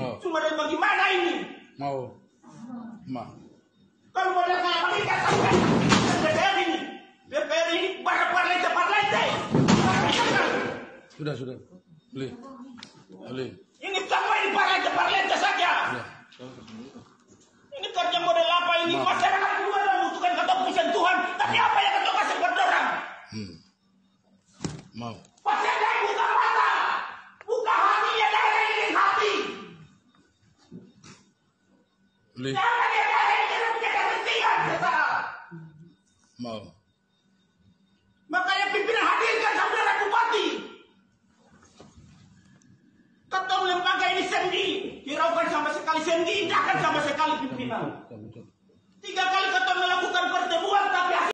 Cuma dari bagaimana ini? Mau. Kalau mau lihat kayak begini kan DPR ini. DPR ini parlente. Sudah. Beli. Ini semua ini parlente saja. Ini kerja model apa ini? Masyarakat juga membutuhkan ketemu sentuhan. Tapi apa yang ketemu kasih buat orang? Mau. Pasien buka mata. Buka hatinya dari ini hati. Beli. Jangan dia dari ini punya kepentingan. Mau. Makanya pimpinan hadirkan saudara bupati. Ketemu lembaga ini sendi. Hiraukan sama sekali sendi. Indahkan sama sekali pimpinan.